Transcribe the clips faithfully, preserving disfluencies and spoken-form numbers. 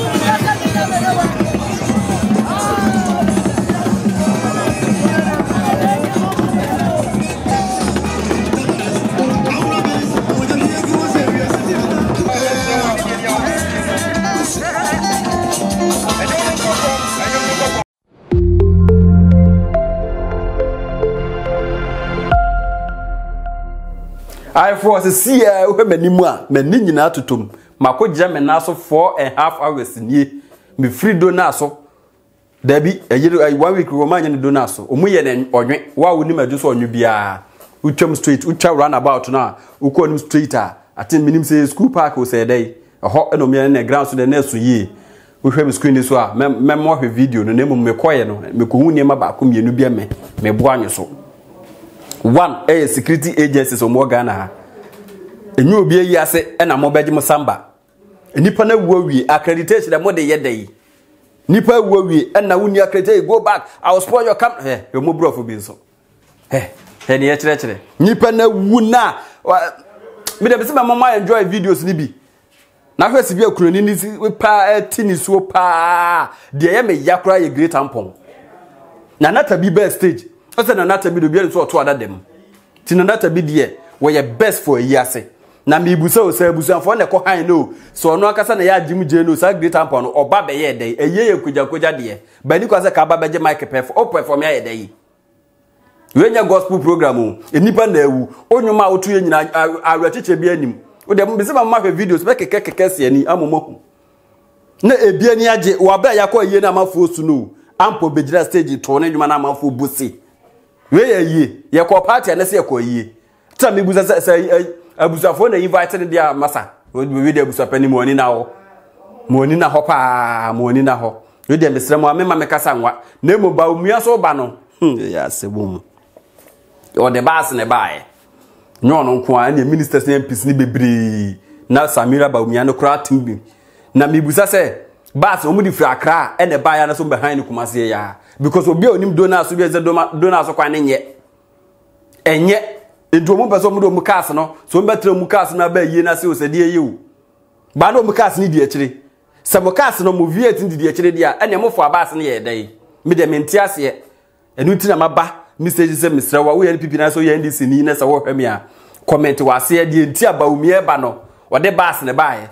I force see a we manimu a mani nyina totom makogya me na so four and a half hours nie me free do na so dabi ayire one week wo manya ne do na so omu ye ne onwe wa woni madu so onwe bia utwam straight utwa run about na ukọ nim straight a atin minim say school park o say dey ho eno me ne ground so de na so yie wo hwem screen so a me mo hwe video no na mum me koye no me ko hu ne ma ba ko mienu bia me me bo anyo so one eh security agencies omo Ghana ha enyu obi ayi ase na mo beje mo samba nipa na wuawie accreditation da mo de yedai nipa wuawie na wuni accreditation go back I will spoil your camp eh yo mo brofo bi nso eh eh ne ye kire kire nipa na wuna me de be mo ma enjoy videos ni bi na hwesi bi akuroni ni pa tini so pa de ye me yakura ye great ampon na nata bi best stage ose na nata bi do bi so to adadem ti na nata bi de we ye best for a year na me busa o sa busa fo na ko han no so no akasa na ya jim je no sa great ampon no oba be ye dey eye ye kuja kuja de bani ko asa ka ba beje mic perf o perform ya ye dey we nya gospel program o enipa na ewu onwuma otu ye nyina awrachiche bi anim o de mbese ma ma videos be keke keke se ani amomoku na ebia ni age wa ba ya ko ye na amafo su no ampo bejira stage to na nwuma na amafo busi we ye ye ye ko party na se ye ko ye ta me busa sa abusafo na invite ne dia masa we dey abusafa ni mo ni na ho mo ni na ho pa mo ni na ho we dey mesra mo amema me kasa nwa na mo ba omua so ba no ya sebum o de bas ne bae nyo no nko an ministers na M Ps ni bebre na Samira ba omua no kra timbi na me busa se bas o mu di fra akra e ne bae na so behind ni kumase ya because obi onim dona so bi ze dona so kwa ne nye enye Edu mo peso mo do mu cars no so mo betre mu cars na ba yie na se o se de ye o ba no mu cars ni di akire se mo cars no mo V eight ndi di akire dia ene mo fo abas ne ye dai me de menti ase enu ti na maba message se misra wa wo ye pipi na so ye ndi sini na se wo hwem ya comment wa se de enti aba umie ba no o de bas ne ba ye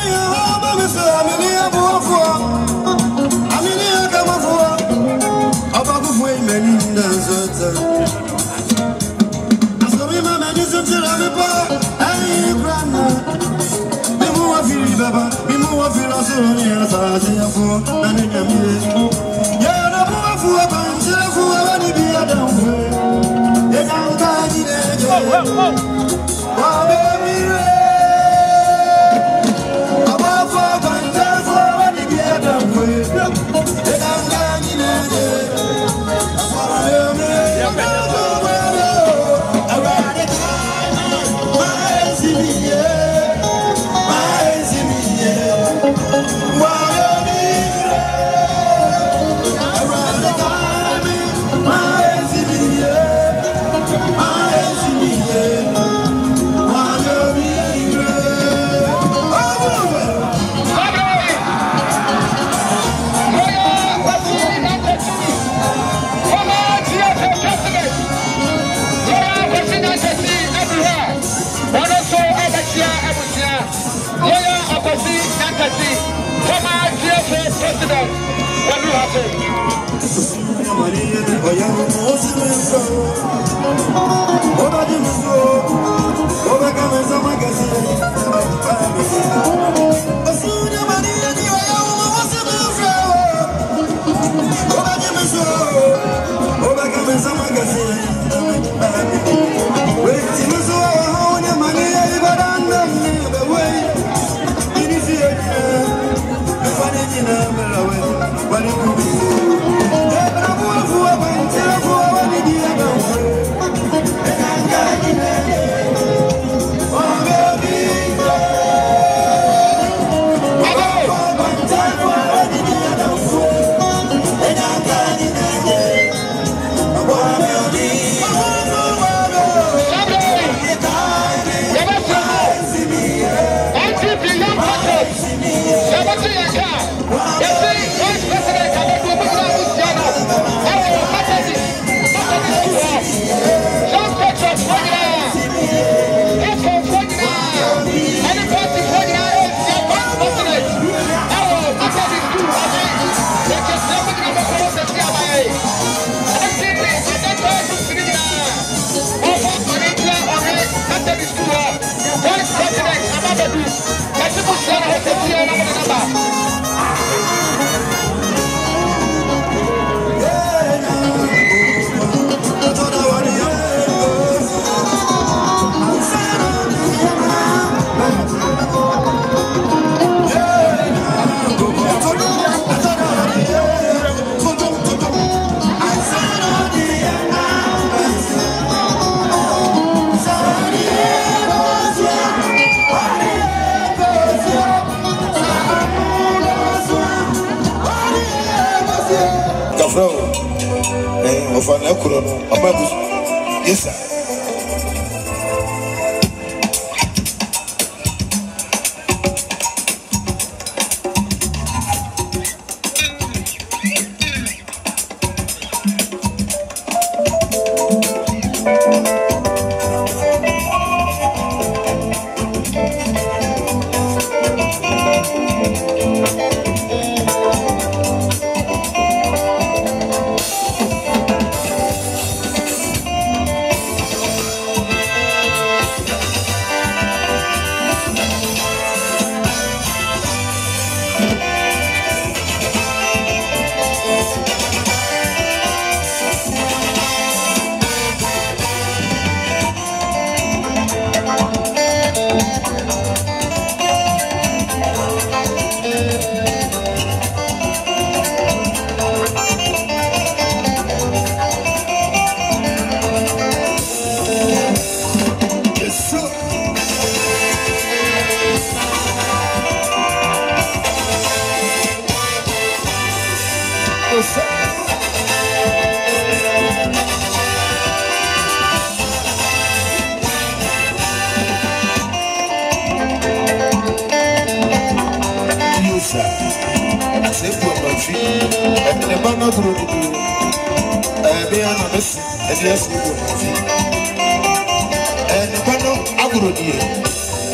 Yes, sir.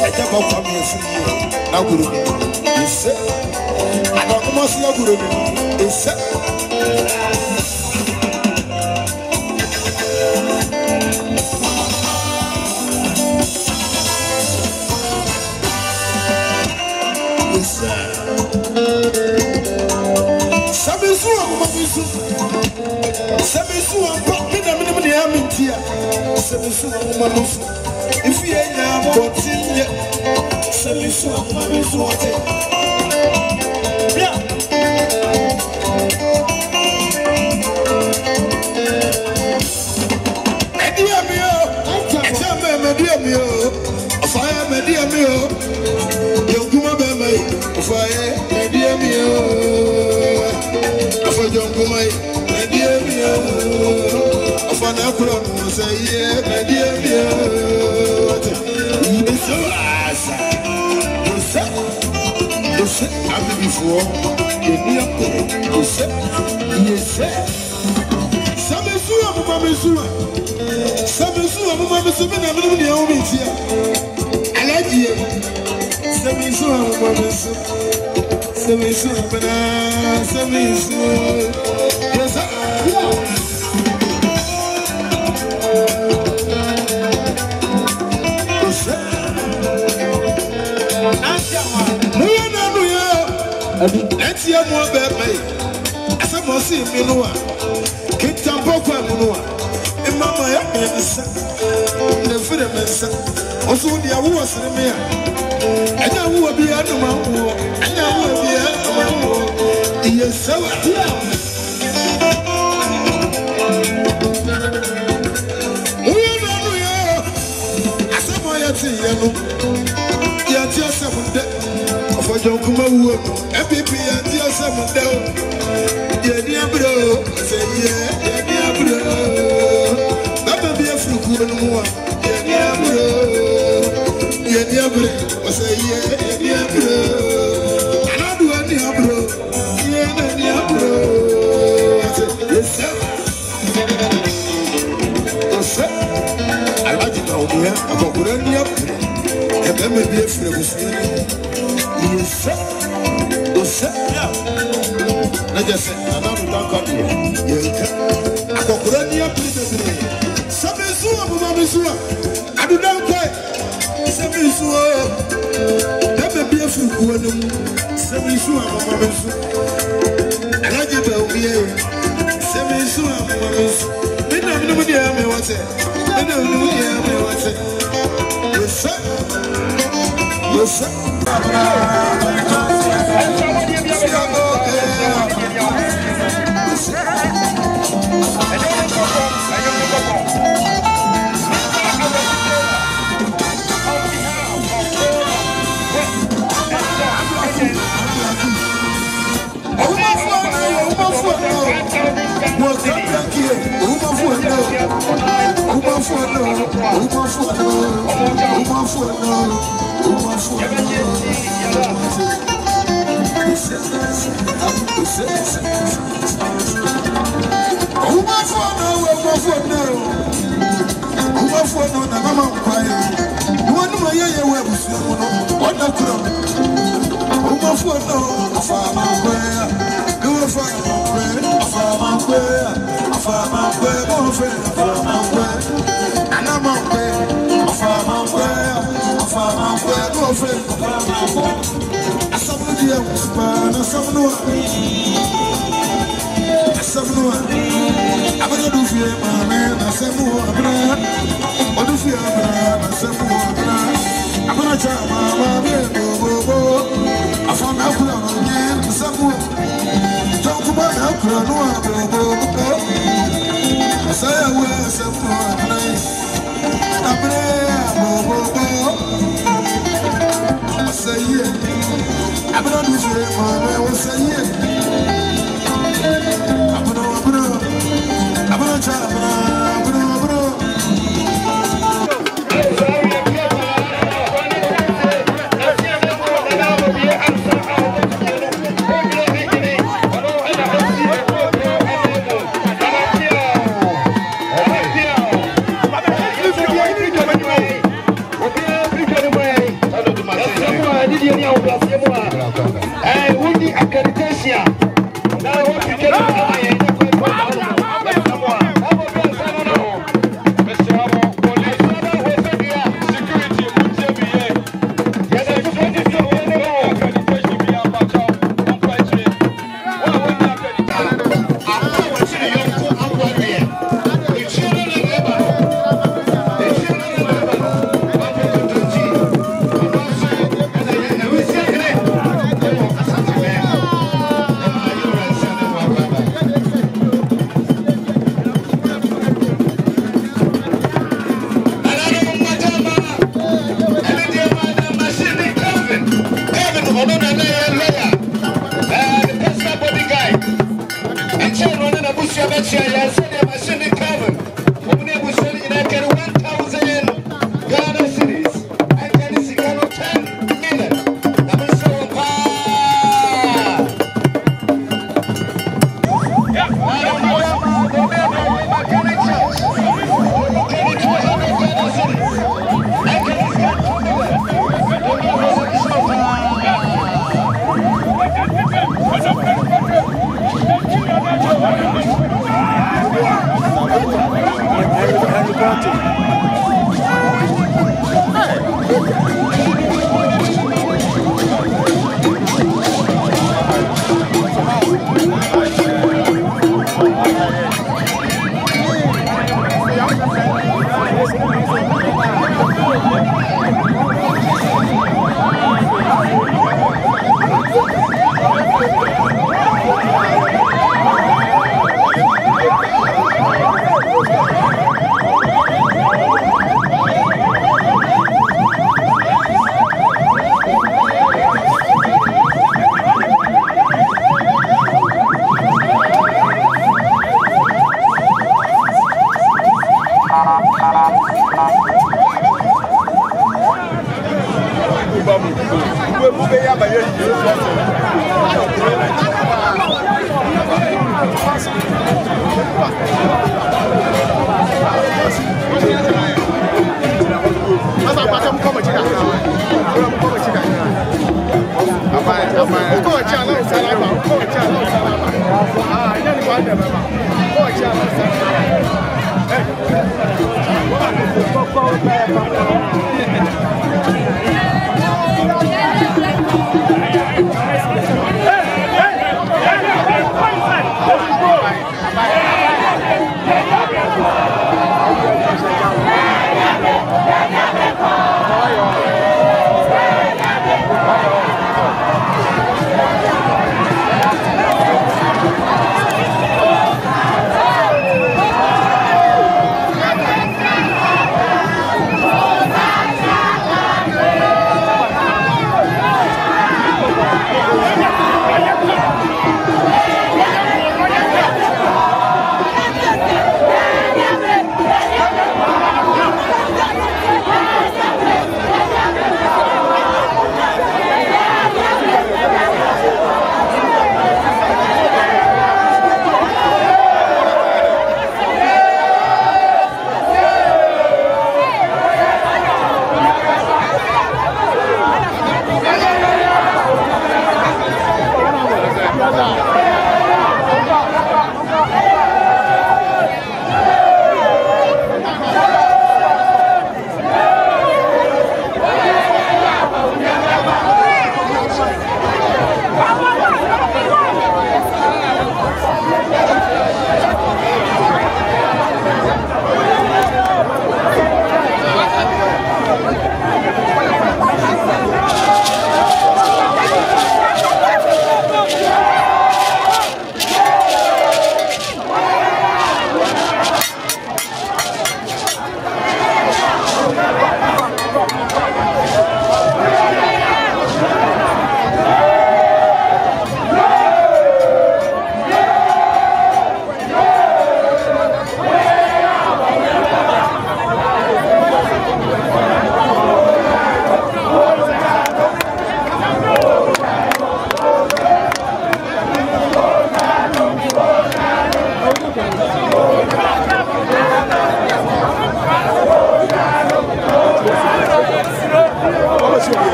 eja ba kwa mi esi na guru ise adakumo si guru ise Sabisu amabisu Sabisu ampa mina mina mina amintia Sabisu amabisu If you ain't now botin yet Sabisu amabisu ate Yeah Media mio Atame media mio Afaya media mio Yonguma bemai Afaya media mio Jonkumai, my dear Mio, of an apron, say, yeah, my dear Mio. You so asa. You said, you said, I'm before, you knew, you said, you said. Some is you, Mamma Sua. Some is you, Mamma Sua, and I'm going to own it here. I like you. Some is you, Mamma Sua. Semisu, bana, semisu. Yes, sir. Nuya na nuya. Let's hear more baby. As I must see me nuwa. Kitambo kwa nuwa. Imama ya mensa. Nefire mensa. Osu dia wuwa siremia. Anya wuwa bi anuma wuwa. Anya wuwa bi anuma wuwa. Yes, sir. Nuya na nuya. Asamo ya ti yanu. Ya ti asamunde. Ofojo kuma wuwa. M P P ya ti asamunde. Ya ni abro. Say yeah, ya ni abro. Baba bi afuku no muwa. Ya ni abro. Ya ni abro. Say yeah, ya ni abro. Anadu ani abro. Ya ni abro. Yes sir. Yes sir. Alaji ta omuya. Akokura ni abro. Ebe me bi afire busini. Yes sir. Yes sir. Na just say anadu ta ka ni. Yes. Akokura ni abro bebere. Sabe zuwa mama mzuwa. Adu dan kai. Sabe zuwa. Ebe bi afire kuwanu. Sabe zuwa mama mzuwa. Alaji ta omuya. Sabe zuwa mama mzuwa. Mina mina mudi ame wate. Mina mudi ame wate. Yes sir. Yes sir. Samoa, did you know about Samoa? And we need accreditation. Now, what you get out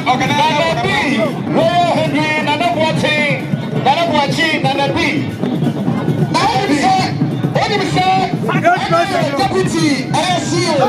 Nanabi, Royal Henry, Nanabuachi, Nanabuachi, Nanabi. What do you say? Deputy, I see you.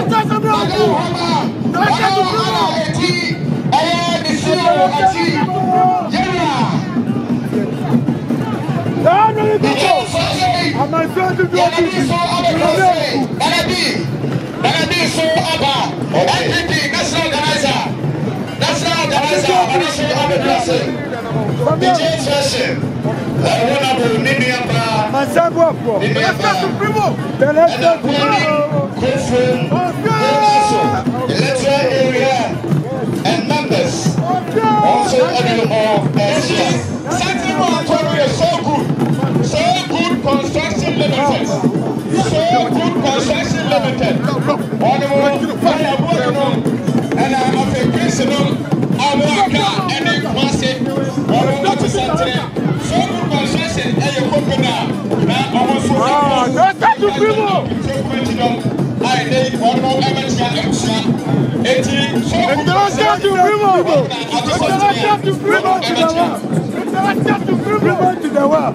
And members also of Santiago so good, so good construction limited, so good construction limited. On the fire working on, and I'm a vacation. I'm a car and a massive, or not to Santiago. So good construction, and you open now. Now almost I need one more amateur extra. eighty. So good construction. To the world.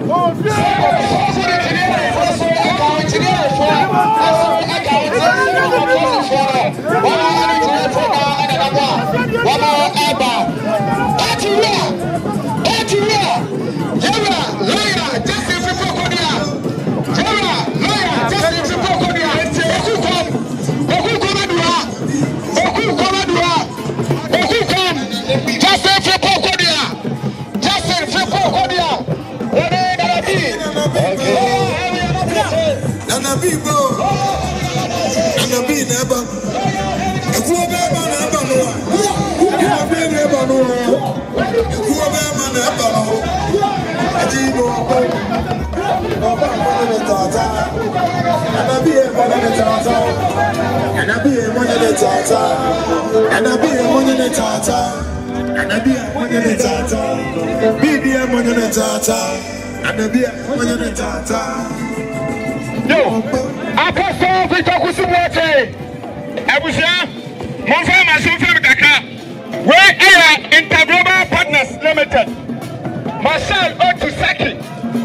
And I be a one in the tata, and I be a one in the tata, and I be a one in the tata, be a one in the tata, and I be a one in the tata. No, I can't solve it. I was watching. I was here. My friend, my son from Dakar. Where are Interglobal Partners Limited? Marshal Otusaki.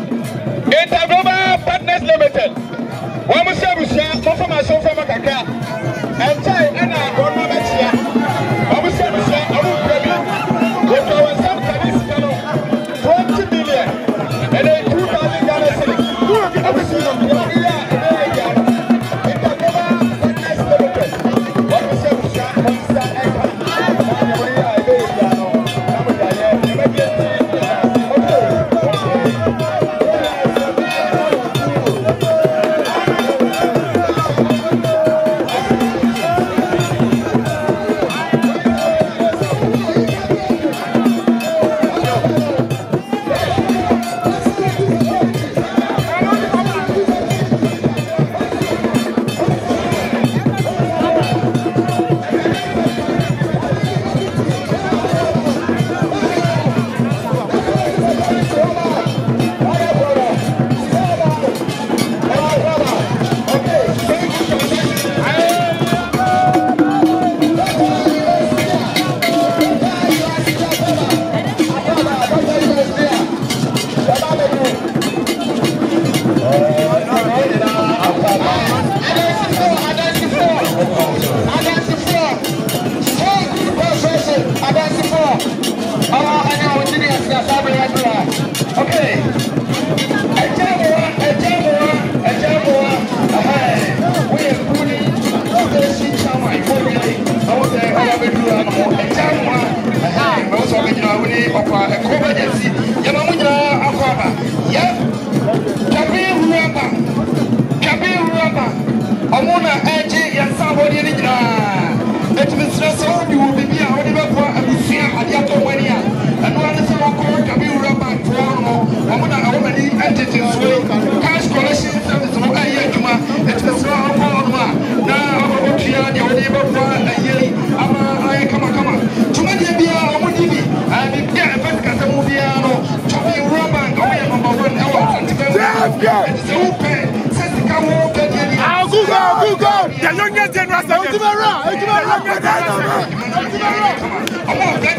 Interglobal Partners Limited. One more time, my friend, my son from Dakar. And Jai and I go to the chair. I will say, I will pay you. If I was some Kadis, twenty million. And then two thousand dollars. I will see them. I'm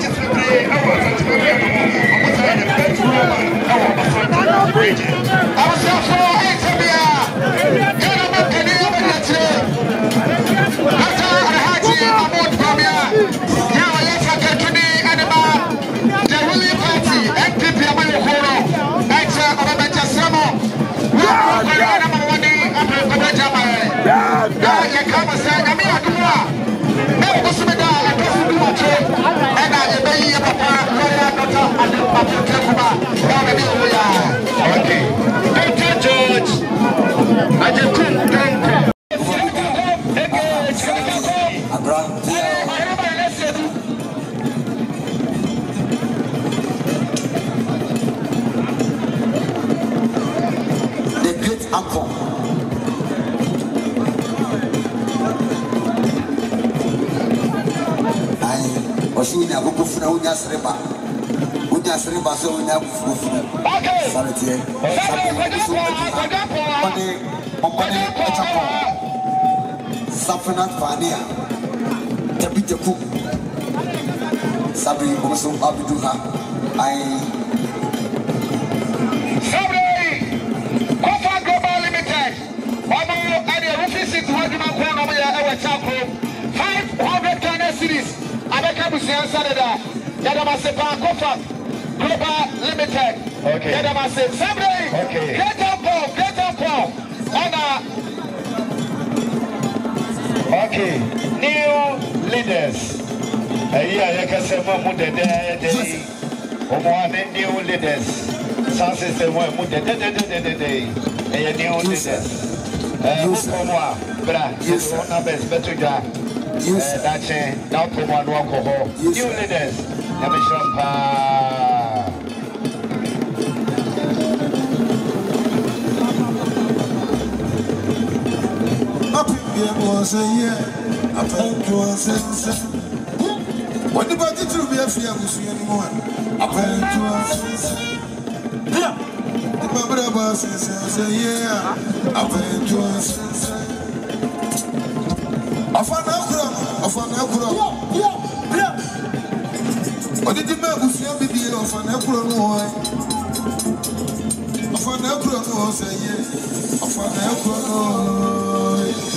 What about the two? We have fear of seeing anyone. Apparently, the brother says, yeah, apparently, I found out, I found out, yeah, yeah. What did you make with your baby of an apple? I found out, say, yeah, I found out.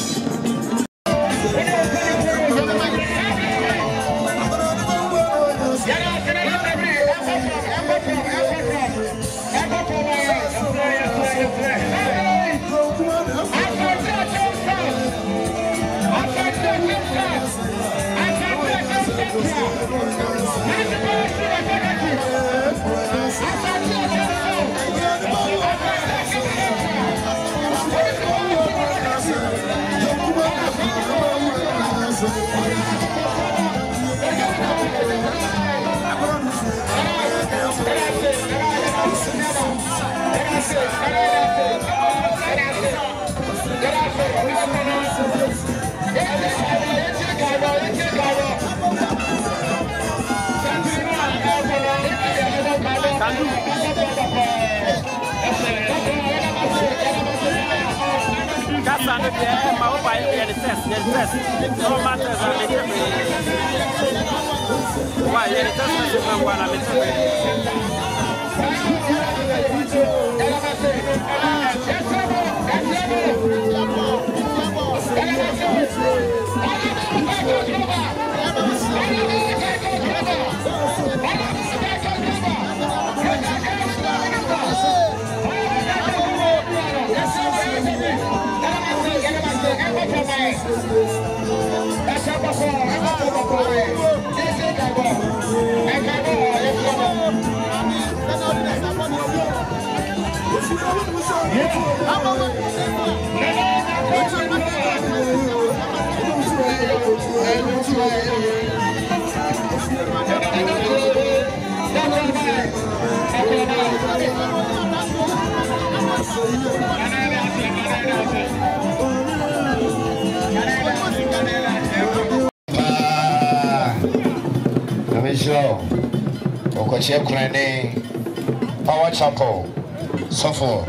Power Chapel, Suffolk.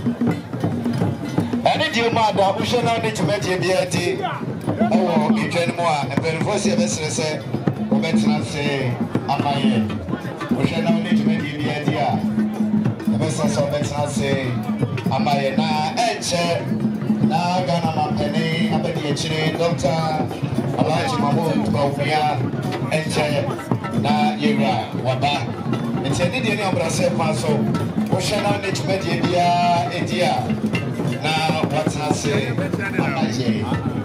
Any dear mother, we shall not need to make a B I T. Oh, you can more, and then for service, Obetina say, Amaye, Ocean only to make the idea. The best of Obetina say, Amaye na Eche, na Ghana Mampene, Abedi Eche, Doctor Alaji Mamu, Bovia, Eche, na Yera, Waba. It's a Indian Obrase Paso, Ocean only to make the idea. Now, what's I say, Amaye?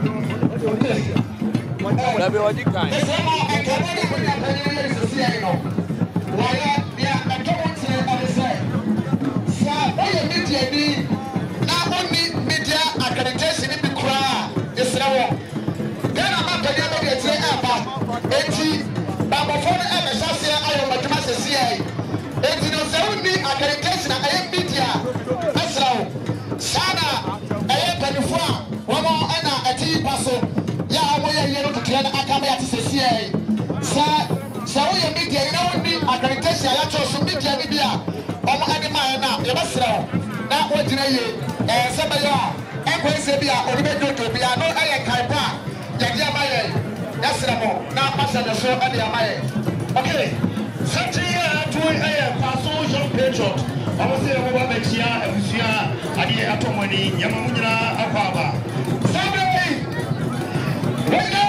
Everybody can. The same I can only put up a to see I know. Why, yeah, I don't want to say. Sir, all your media be not only media accreditation in the crowd. It's now. Then I'm not going to say, Abba, eighty, but before the M S C I am a class C I. eighty knows only accreditation. I am media. That's now. Sana, I am twenty-four. One more and a tea passo. Ya amoya yero kukiana akama ya tsesiye sa sa wo media ina woni accreditation ya cho so media ni bia omo ade ma na ye basra na wo gina ye eh se ba ya e ko se bia odi be dodo bia no aye kai pa ya dia ma ye ya sra mo na pasa de so ade ya ma ye okay sati ya to aye paso Jean Patriot omo se wo ba bechia afusua ade atomani nyama munyina akwaba sabe Wait